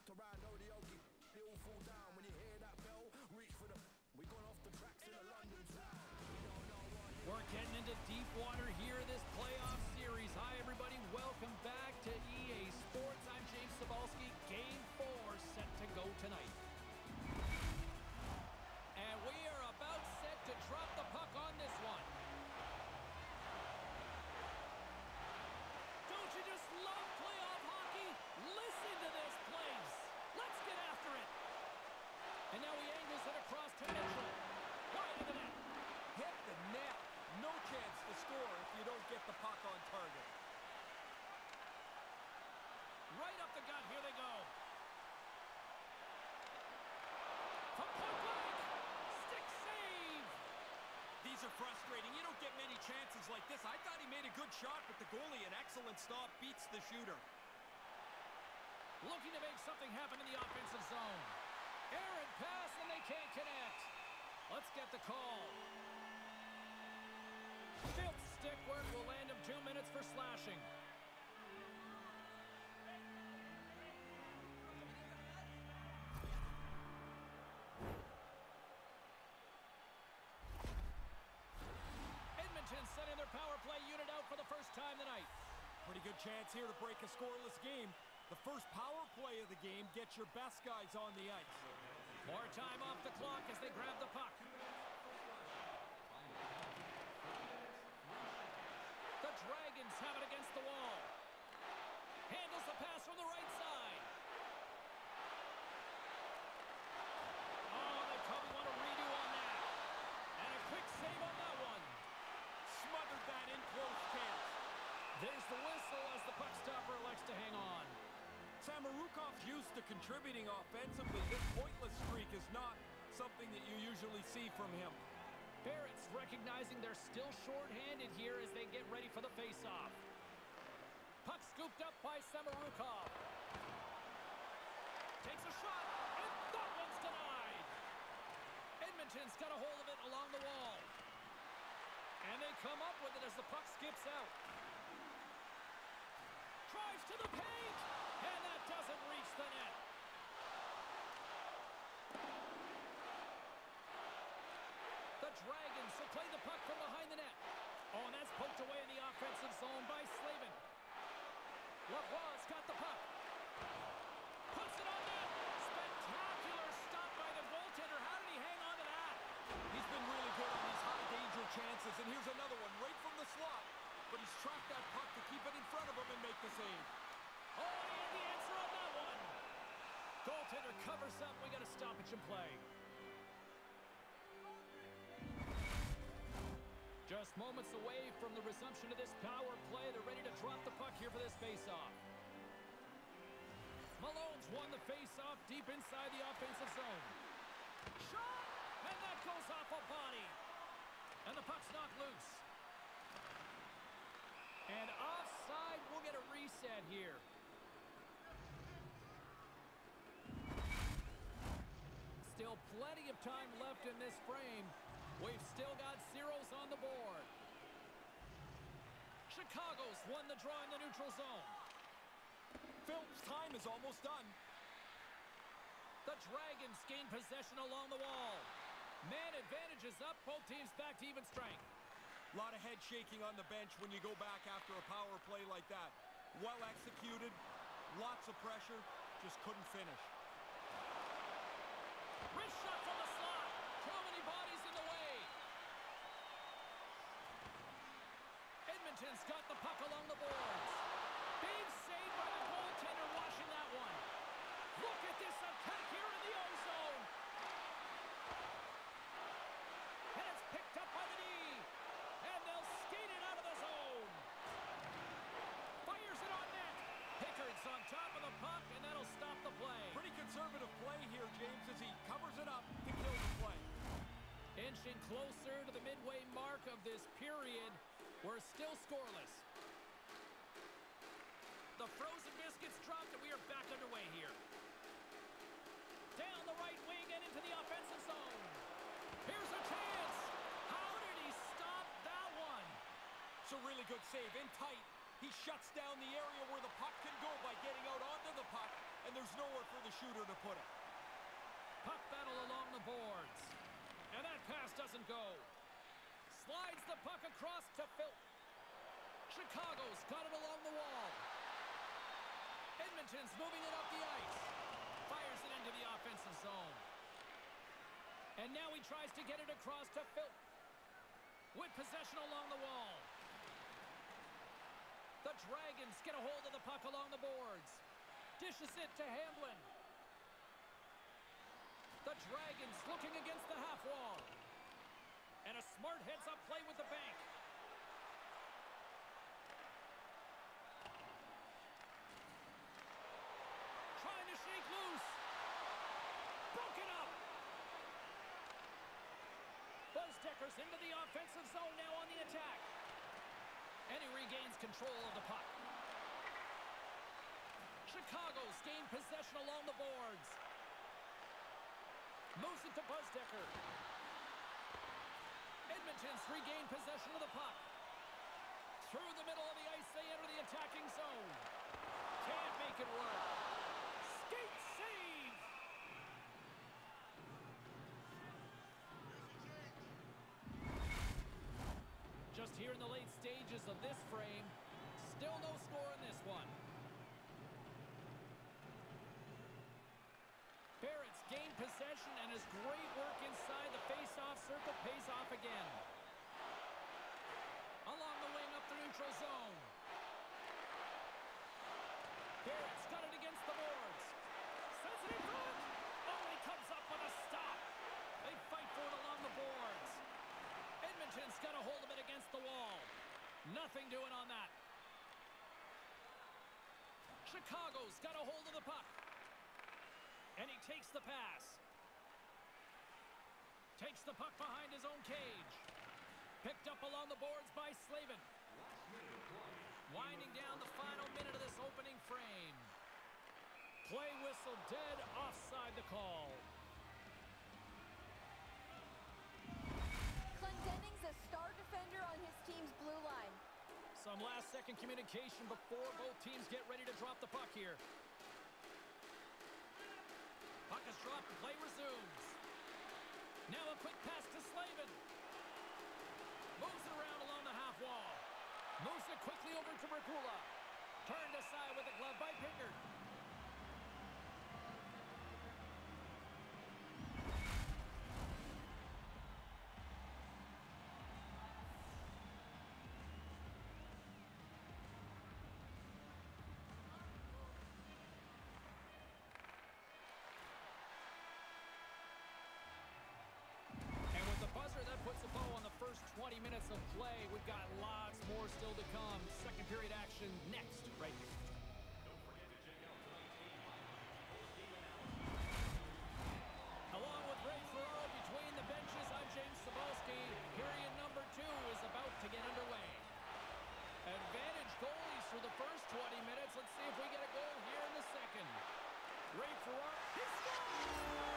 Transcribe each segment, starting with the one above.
We're getting into deep water here this playoff series. Hi, everybody. Welcome back to EA Sports. I'm James Cybulski. Game 4 set to go tonight. And we are about set to drop the puck on this one. Don't you just love playoff hockey? Listen to this place. Let's get after it. And now he angles it across to Mitchell. Wide of the net. Hit the net. No chance to score if you don't get the puck on target. Right up the gut. Here they go. From point blank. Stick save. These are frustrating. You don't get many chances like this. I thought he made a good shot, but the goalie, an excellent stop, beats the shooter. Looking to make something happen in the offensive zone. Errant pass, and they can't connect. Let's get the call. Field stick work will land him 2 minutes for slashing. Edmonton sending their power play unit out for the first time tonight. Pretty good chance here to break a scoreless game. The first power play of the game gets your best guys on the ice. More time off the clock as they grab the puck. The Dragons have it against the wall. Handles the pass from the right side. Oh, they probably want a redo on that. And a quick save on that one. Smothered that in close chance. There's the whistle as the puck stopper elects to hang on. Samarukov's used to contributing offensively. This pointless streak is not something that you usually see from him. Barrett's recognizing they're still short-handed here as they get ready for the face-off. Puck scooped up by Samarukov. Takes a shot, and that one's denied. Edmonton's got a hold of it along the wall. And they come up with it as the puck skips out. Drives to the paint, and that doesn't reach the net. The Dragons will play the puck from behind the net. Oh, and that's poked away in the offensive zone by Slavin. Lavoie's got the puck. Puts it on net. Spectacular stop by the goaltender. How did he hang on to that? He's been really good on these high-danger chances, and here's another one right from the slot. But he's tracked that puck to keep it in front of him and make the save. Oh, and he had the answer on that one. Goaltender covers up. We got a stoppage in play. Just moments away from the resumption of this power play. They're ready to drop the puck here for this face-off. Malone's won the face-off deep inside the offensive zone. Shot! And that goes off a body. And the puck's knocked loose. And offside, we'll get a reset here. Still plenty of time left in this frame. We've still got zeros on the board. Chicago's won the draw in the neutral zone. Phillips' time is almost done. The Dragons gain possession along the wall. Man advantage is up. Both teams back to even strength. A lot of head shaking on the bench when you go back after a power play like that. Well executed, lots of pressure, just couldn't finish. Wrist shot from the slot. Too many bodies in the way. Edmonton's got the puck along the boards. Big save by the goaltender washing that one. Look at this attack here in the O-zone. And it's picked up by the D. And they'll skate it out of the zone. Fires it on net. Pickard's on top of the puck, and that'll stop the play. Pretty conservative play here, James, as he covers it up to kill the play. Inching closer to the midway mark of this period. We're still scoreless. The frozen biscuits dropped, and we are back underway here. Down the right wing and into the offensive zone. Here's a chance. How did he stop that one? It's a really good save. In tight, he shuts down the area where the puck can go by getting out onto the puck, and there's nowhere for the the shooter to put it. Puck battle along the boards. And that pass doesn't go. Slides the puck across to Phil. Chicago's got it along the wall. Edmonton's moving it up the ice. Fires it into the offensive zone. And now he tries to get it across to Phil. With possession along the wall. The Dragons get a hold of the puck along the boards. Dishes it to Hamblin. The Dragons looking against the half wall. And a smart heads-up play with the bank. Trying to shake loose. Broken up. Buzdecker's into the offensive zone now on the attack. And he regains control of the puck. Chicago's gained possession along the boards. Moves it to Buzdecker. Edmonton's regained possession of the puck. Through the middle of the ice, they enter the attacking zone. Can't make it work. Skate save! Just here in the late stages of this frame, still no score in this one. Barrett's gained possession and his great work inside the face-off circle pays off again. Along the wing up the neutral zone. Barrett's got it against the boards. Sends it in front. Oh, he comes up with a stop. They fight for it along the boards. Edmonton's got a hold of it against the wall. Nothing doing on that. Chicago's got a hold of the puck. And he takes the pass. Takes the puck behind his own cage. Picked up along the boards by Slavin. Winding down the final minute of this opening frame. Play whistle dead, offside the call. Clendenning's a star defender on his team's blue line. Some last-second communication before both teams get ready to drop the puck here. Puck is dropped, play resumes. Now a quick pass to Slavin. Moves it around along the half wall. Moves it quickly over to Merkula. Turned aside with a glove by Pickard. That puts a bow on the first 20 minutes of play. We've got lots more still to come. Second period action next, right here. Along with Ray Ferraro between the benches, I'm James Cebulski. Period number 2 is about to get underway. Advantage goalies for the first 20 minutes. Let's see if we get a goal here in the second. Ray Ferraro, he scores!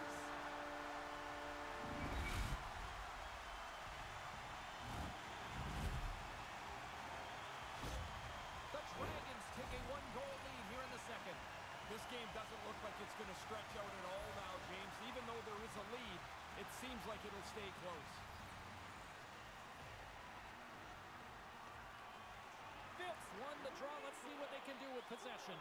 Second. This game doesn't look like it's going to stretch out at all now, James. Even though there is a lead, it seems like it'll stay close. Phipps won the draw. Let's see what they can do with possession.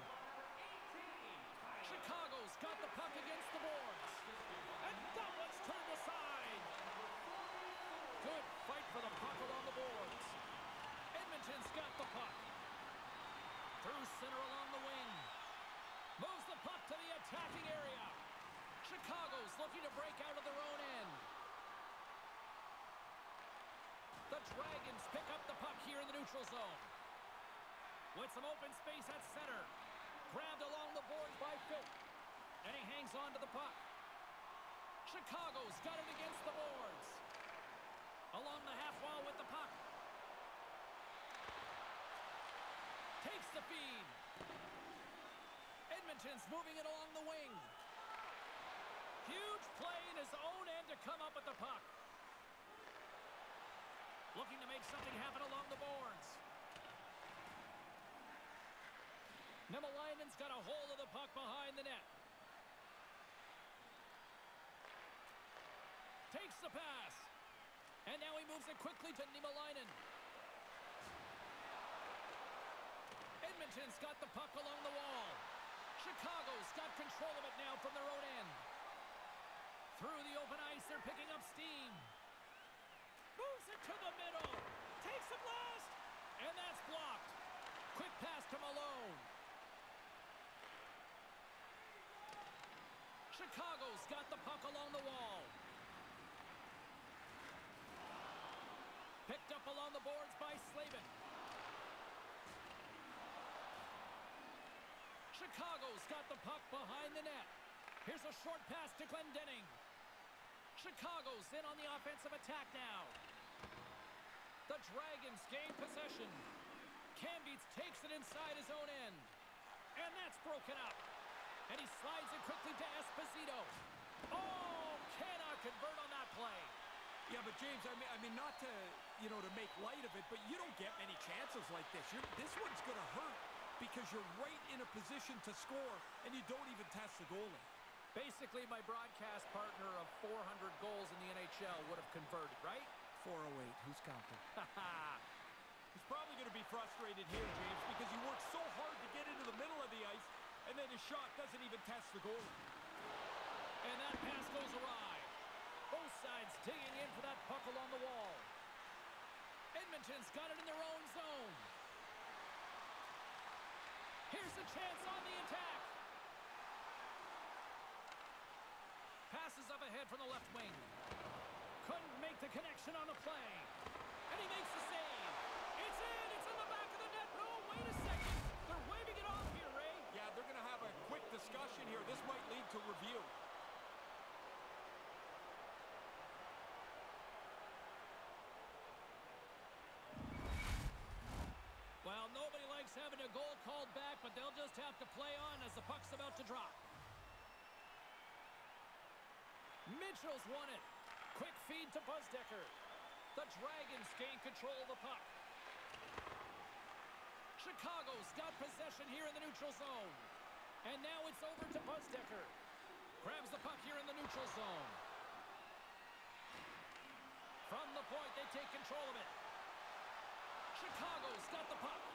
Chicago's got the puck against the boards. And that one's turned aside. Good fight for the puck along the boards. Edmonton's got the puck. Through center along the wing. Moves the puck to the attacking area. Chicago's looking to break out of their own end. The Dragons pick up the puck here in the neutral zone. With some open space at center. Grabbed along the boards by Phil. And he hangs on to the puck. Chicago's got it against the boards. Along the half wall with the puck. Takes the feed. Edmonton's moving it along the wing. Huge play in his own end to come up with the puck. Looking to make something happen along the boards. Niemelainen's got a hold of the puck behind the net. Takes the pass. And now he moves it quickly to Niemelainen. Edmonton's got the puck along the wall. Chicago's got control of it now from their own end. Through the open ice, they're picking up steam. Moves it to the middle. Takes a blast. And that's blocked. Quick pass to Malone. Chicago's got the puck along the wall. Picked up along the boards by Slavin. Chicago's got the puck behind the net. Here's a short pass to Glendening. Chicago's in on the offensive attack now. The Dragons gain possession. Kambeets takes it inside his own end. And that's broken up. And he slides it quickly to Esposito. Oh, cannot convert on that play. Yeah, but James, I mean, not to, to make light of it, but you don't get many chances like this. This one's going to hurt because you're right in a position to score, and you don't even test the goalie. Basically, my broadcast partner of 400 goals in the NHL would have converted, right? 408. Who's counting? He's probably going to be frustrated here, James, because he worked so hard to get into the middle of the ice, and then his shot doesn't even test the goalie. And that pass goes awry. Both sides digging in for that puck along the wall. Edmonton's got it in their own zone. Here's a chance on the attack. Passes up ahead from the left wing. Couldn't make the connection on the play. And he makes the save. It's in. It's in the back of the net. No, wait a second. They're waving it off here, Ray. Yeah, they're going to have a quick discussion here. This might lead to review. Well, nobody likes having a goal called back, but they'll just have to play on as the puck's about to drop. Mitchell's won it. Quick feed to Buzdecker. The Dragons gain control of the puck. Chicago's got possession here in the neutral zone. And now it's over to Buzdecker. Grabs the puck here in the neutral zone. From the point, they take control of it. Chicago's got the puck.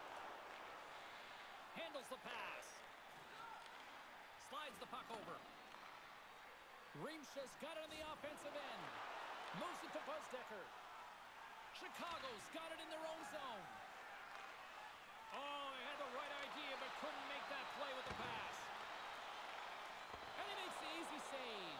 Handles the pass. Slides the puck over. Rimsha's got it on the offensive end. Moves it to Buzdecker. Chicago's got it in their own zone. Oh, he had the right idea, but couldn't make that play with the pass. And he makes the easy save.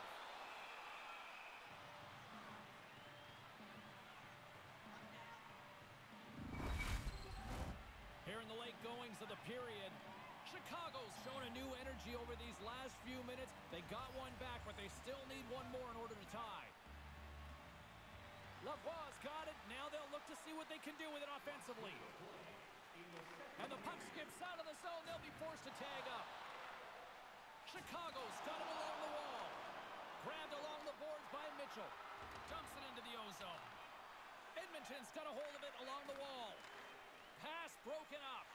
Here in the late goings of the period, Chicago's shown a new energy over these last few minutes. They got one back, but they still need one more in order to tie. Lavoie's got it. Now they'll look to see what they can do with it offensively. And the puck skips out of the zone. They'll be forced to tag up. Chicago's got it along the wall. Grabbed along the boards by Mitchell. Dumps it into the O-zone. Edmonton's got a hold of it along the wall. Pass broken up.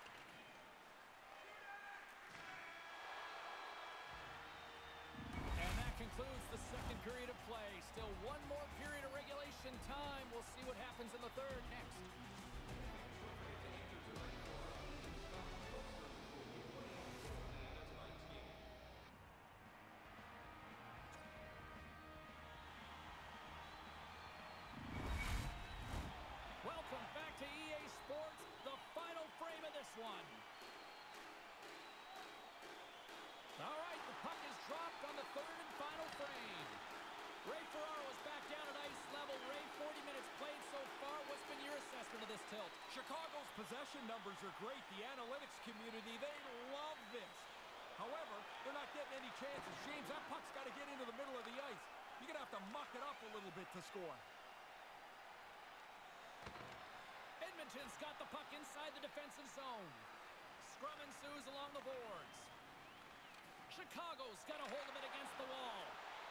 And that concludes the second period of play. Still one more period of regulation time. We'll see what happens in the third next. Welcome back to EA Sports, the final frame of this one. All right, the puck is dropped on the third and final frame. Ray Ferraro is back down at ice level. Ray, 40 minutes played so far. What's been your assessment of this tilt? Chicago's possession numbers are great. The analytics community, they love this. However, they're not getting any chances. James, that puck's got to get into the middle of the ice. You're going to have to muck it up a little bit to score. Edmonton's got the puck inside the defensive zone. Scrum ensues along the boards. Chicago's got a hold of it against the wall.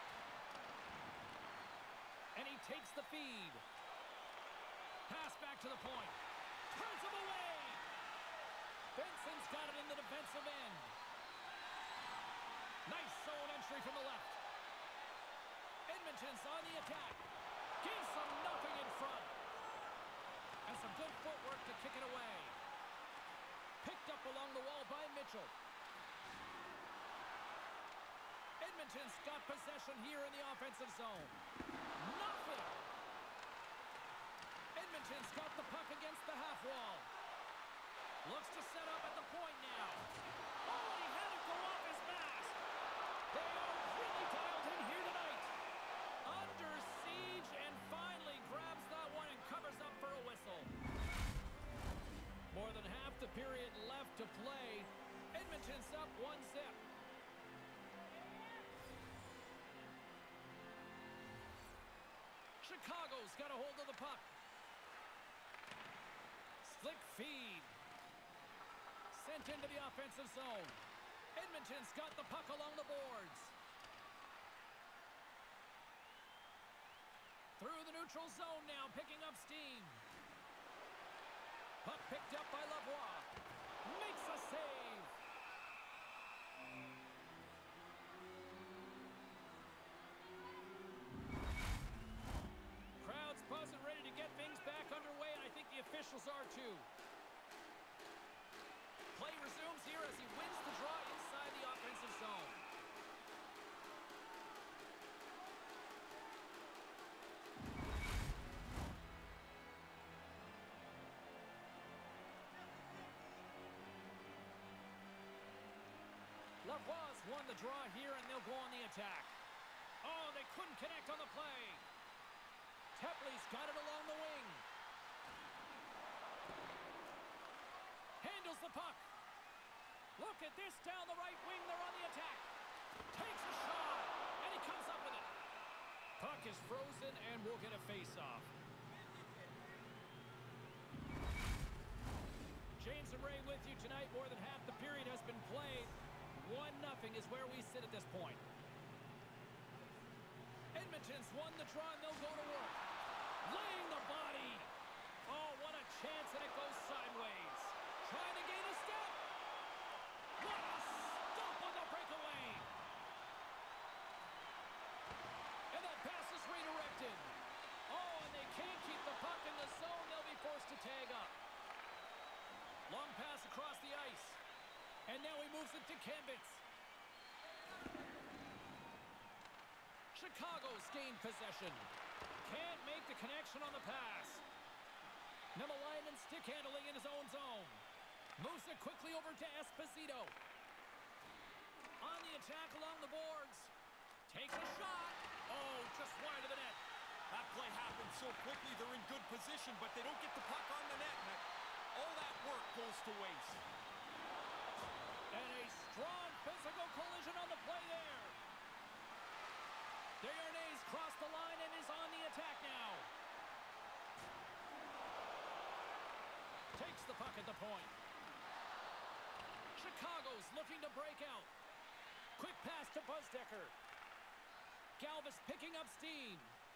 And he takes the feed. Pass back to the point. Turns him away. Benson's got it in the defensive end. Nice zone entry from the left. Edmonton's on the attack. Gives them nothing in front. And some good footwork to kick it away. Picked up along the wall by Mitchell. Edmonton's got possession here in the offensive zone. Nothing. Edmonton's got the puck against the half wall. Looks to set up at the point now. Oh, he had it go off his mask. They are really dialed in here tonight. Under siege, and finally grabs that one and covers up for a whistle. More than half the period left to play. Edmonton's up 1-0. Chicago's got a hold of the puck. Slick feed. Sent into the offensive zone. Edmonton's got the puck along the boards. Through the neutral zone now, picking up steam. Puck picked up by Lavoie. Makes a save. Crowd's buzzing, ready to get things back underway, and I think the officials are too. Play resumes here as he wins the draw inside the offensive zone. Lavoie's won the draw here, and they'll go on the attack. Oh, they couldn't connect on the play. Tepley's got it along the wing. Handles the puck. Look at this down the right wing. They're on the attack. Takes a shot, and he comes up with it. Puck is frozen, and we'll get a face-off. James and Ray with you tonight. More than half the period has been played. 1-0 is where we sit at this point. Edmonton's won the draw, and they'll go to work. Laying the body. Oh, what a chance, and it goes sideways. Trying to gain a step. What a stop on the breakaway. And that pass is redirected. Oh, and they can't keep the puck in the zone. They'll be forced to tag up. Long pass across the ice. And now he moves it to Kembitz. Chicago's gained possession. Can't make the connection on the pass. Niemelainen stick handling in his own zone. Moves it quickly over to Esposito. On the attack along the boards. Takes a shot. Oh, just wide of the net. That play happened so quickly, they're in good position, but they don't get the puck on the net. And all that work goes to waste. And a strong physical collision on the play there. Desharnais crossed the line and is on the attack now. Takes the puck at the point. Chicago's looking to break out. Quick pass to Buzdecker. Galvis picking up steam.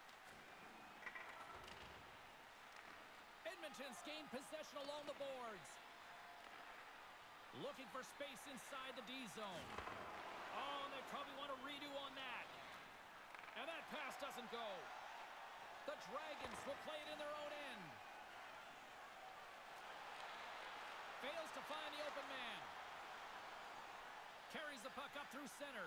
Edmonton's gained possession along the boards. Looking for space inside the D zone. Oh, they probably want to redo on that. And that pass doesn't go. The Dragons will play it in their own end. Fails to find the open man. Carries the puck up through center.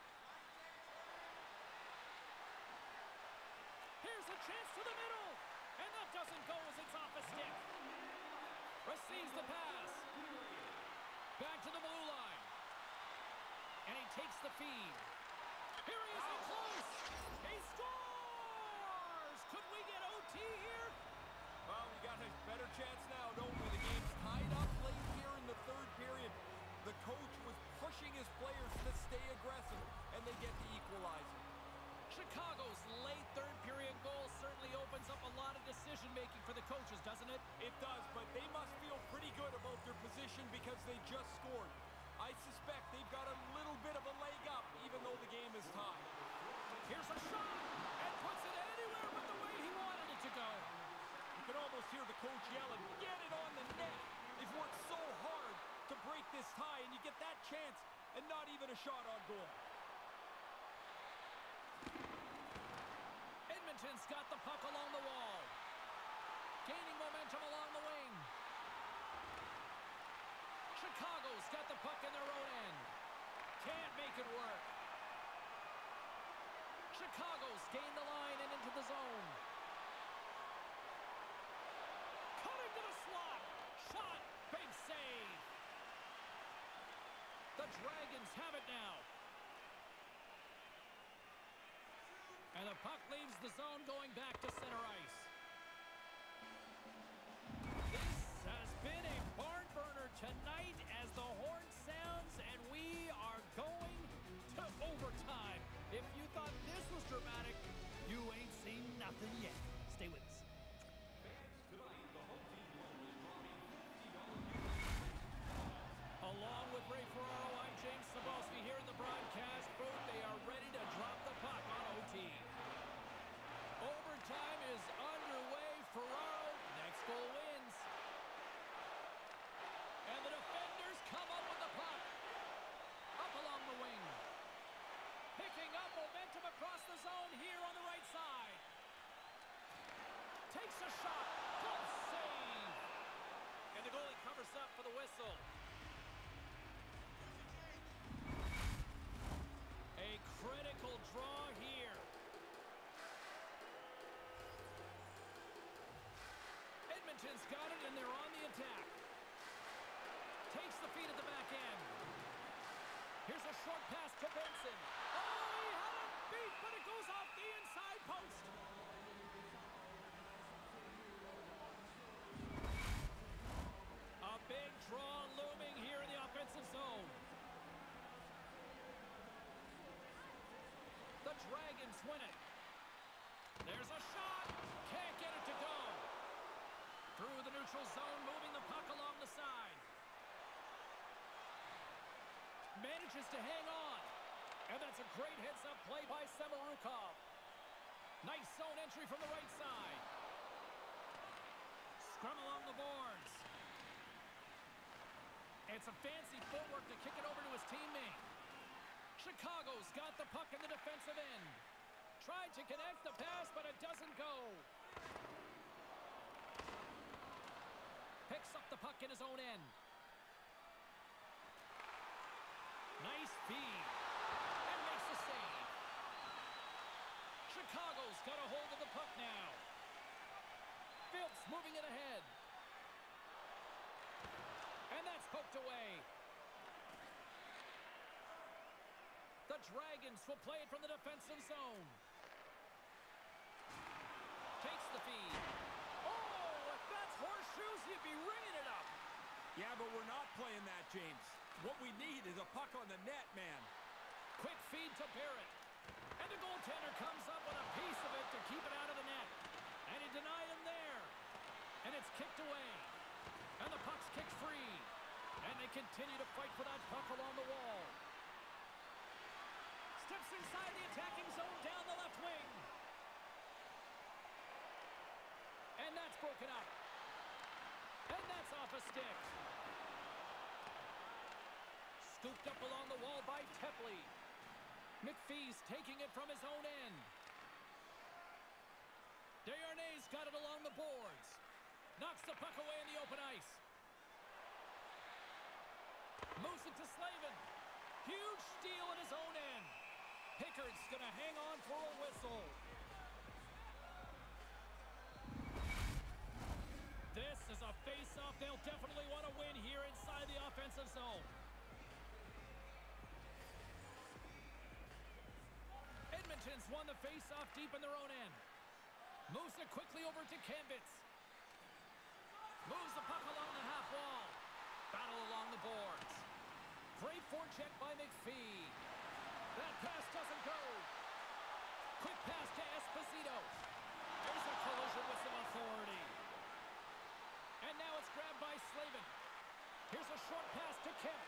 Here's a chance to the middle. And that doesn't go as it's off a stick. Receives the pass. Back to the blue line. And he takes the feed. Here he is in close. He scores! Could we get OT here? Well, we got a better chance now, don't we? The game's tied up late here in the third period. The coach was pushing his players to stay aggressive, and they get the equalizer. Chicago's late third period goal certainly opens up a lot of decision-making for the coaches, doesn't it? It does, but they must feel pretty good about their position because they just scored. I suspect they've got a little bit of a leg up, even though the game is tied. Here's a shot, and puts it anywhere but the way he wanted it to go. You can almost hear the coach yelling, "Get it on the net!" They've worked so hard to break this tie, and you get that chance, and not even a shot on goal. Edmonton's got the puck along the wall. Gaining momentum along the wing. Chicago's got the puck in their own end. Can't make it work. Chicago's gained the line and into the zone. Cutting to the slot. Shot. Big save. The Dragons have it now. And the puck leaves the zone going back to center ice. This has been a barn burner tonight as the horn sounds and we are going to overtime. If you thought this was dramatic, you ain't seen nothing yet. Stay with us. Along with Ray Ferraro, I'm James Cebulski here in the broadcast booth. They are ready to drop the puck on OT. Overtime is underway. Ferraro, next goal wins. And the defenders come up with the puck. Up along the wing. Picking up momentum across the zone here on the right side. Takes a shot. Good save. And the goalie covers up for the whistle. A critical draw here. Edmonton's got it, and they're on the attack. Takes the feed at the back end. Here's a short pass to Benson. Oh, he had it beat, but it goes off the inside post. A big draw looming here in the offensive zone. The Dragons win it. There's a shot. Can't get it to go. Through the neutral zone, moving the puck along the side. Manages to hang on. And that's a great heads-up play by Samorukov. Nice zone entry from the right side. Scrum along the boards. It's a fancy footwork to kick it over to his teammate. Chicago's got the puck in the defensive end. Tried to connect the pass, but it doesn't go. Picks up the puck in his own end. Nice feed. And makes the save. Chicago's got a hold of the puck now. Phillips moving it ahead. And that's poked away. The Dragons will play it from the defensive zone. Takes the feed. Oh, if that's horseshoes, you'd be ringing it up. Yeah, but we're not playing that, James. What we need is a puck on the net, man. Quick feed to Barrett. And the goaltender comes up with a piece of it to keep it out of the net. And he denied him there. And it's kicked away. And the puck's kicked free. And they continue to fight for that puck along the wall. Steps inside the attacking zone down the left wing. And that's broken up. And that's off a stick. Scooped up along the wall by Tepley. McPhee's taking it from his own end. Desharnais got it along the boards. Knocks the puck away in the open ice. Moves it to Slavin. Huge steal at his own end. Pickard's going to hang on for a whistle. This is a face-off they'll definitely want to win here inside the offensive zone. Edmonton's won the face-off deep in their own end. Moves it quickly over to Kambitz. Moves the puck along the half wall. Battle along the boards. Great forecheck by McPhee. That pass doesn't go. Quick pass to Esposito. There's a collision with some authority. And now it's grabbed by Slavin. Here's a short pass to Kemp.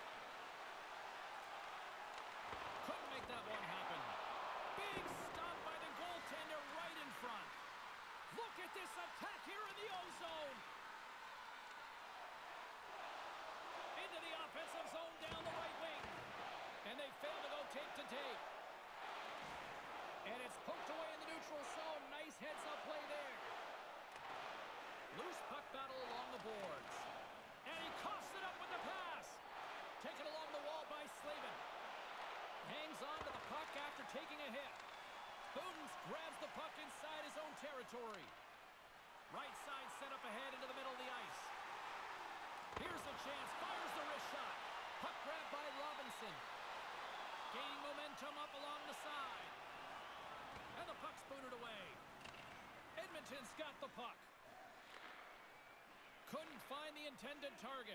Couldn't make that one happen. Big stop by the goaltender right in front. Look at this attack here in the O-zone. Into the offensive zone down the right wing. And they fail to go tape to tape. And it's poked away in the neutral zone. Nice head back after taking a hit. Boone grabs the puck inside his own territory. Right side set up ahead into the middle of the ice. Here's a chance. Fires the wrist shot. Puck grabbed by Robinson. Gaining momentum up along the side. And the puck's booted away. Edmonton's got the puck. Couldn't find the intended target.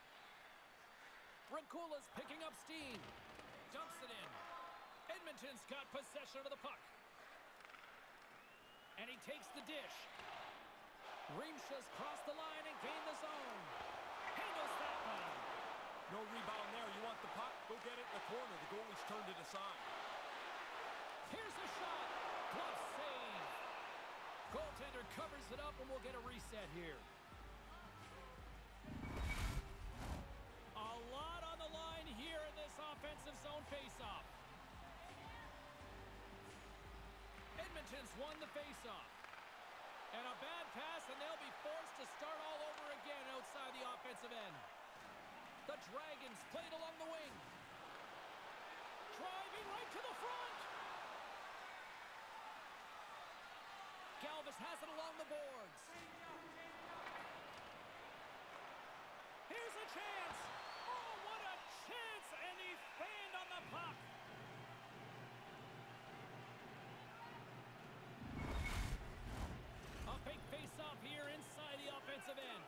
Rakula's picking up steam. Dumps it in. Edmonton's got possession of the puck. And he takes the dish. Rimsha's crossed the line and gained the zone. Handles that one. No rebound there. You want the puck? Go get it in the corner. The goalie's turned it aside. Here's a shot. Glove save. Goaltender covers it up and we'll get a reset here. A lot on the line here in this offensive zone faceoff. Edmonton's won the faceoff. And a bad pass, and they'll be forced to start all over again outside the offensive end. The Dragons played along the wing. Driving right to the front. Galvis has it along the boards. Here's a chance. Oh, what a chance, and he fanned on the puck. A big face-off here inside the offensive end.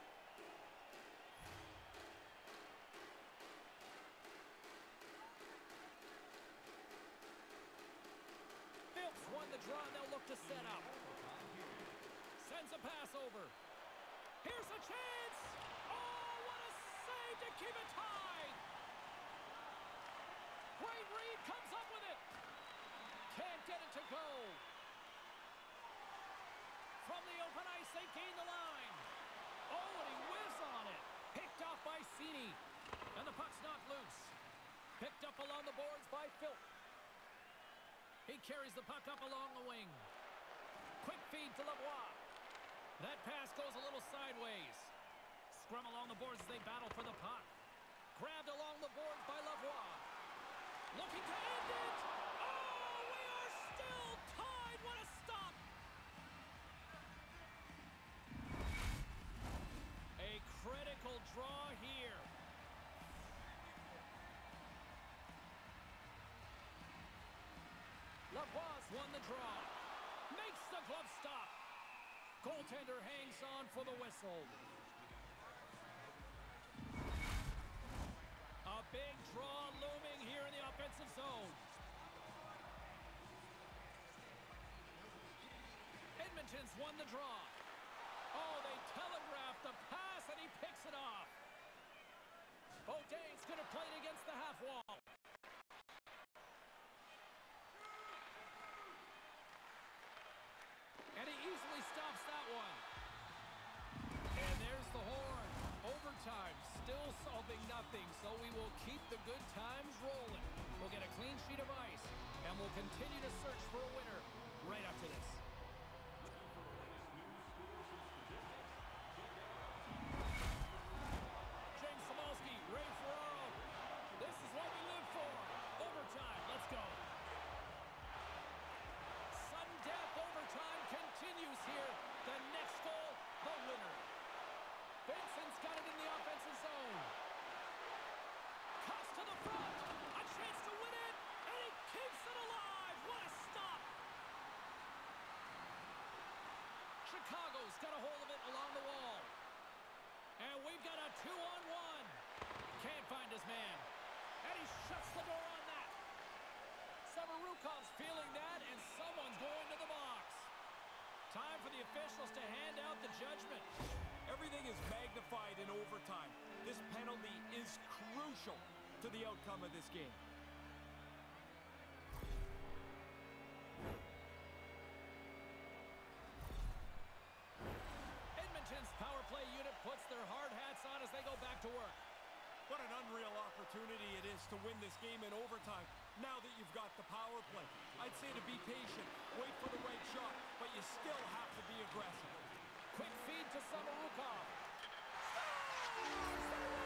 Phillips won the draw, and they'll look to set up. Sends a pass over. Here's a chance. Oh, what a save to keep it tied. Wade Reed comes up with it. Can't get it to go. From the open ice, they gain the line. Oh, and he whiffs on it. Picked off by Cini. And the puck's knocked loose. Picked up along the boards by Philp. He carries the puck up along the wing. Quick feed to Lavoie. That pass goes a little sideways. Scrum along the boards as they battle for the puck. Grabbed along the boards by Lavoie. Looking to end it. Oh, we are still tied. What a stop. A critical draw here. Lavoie won the draw. Makes the glove stop. Goaltender hangs on for the whistle. A big draw looming here in the offensive zone. Edmonton's won the draw. Oh, they telegraphed the pass, and he picks it off. Beaudin's going to play it against the half wall. And he easily stops that one. And there's the horn. Overtime, still solving nothing, so we will keep the good times rolling. We'll get a clean sheet of ice, and we'll continue to search for a winner right after this. James Cybulski, Ray Ferraro. This is what we live for. Overtime, let's go. Sudden death overtime continues here. The next goal, the winner. Vincent's got it in the offensive zone. Cuts to the front. A chance to win it. And he keeps it alive. What a stop. Chicago's got a hold of it along the wall. And we've got a 2-on-1. Can't find his man. And he shuts the door on that. Samarukov's feeling that, and someone's going to the box. Time for the officials to hand out the judgment. Everything is magnified in overtime. This penalty is crucial to the outcome of this game. Edmonton's power play unit puts their hard hats on as they go back to work. What an unreal opportunity it is to win this game in overtime now that you've got the power play. I'd say to be patient, wait for the right shot, but you still have to be aggressive. Quick feed to Samorukov. Scores!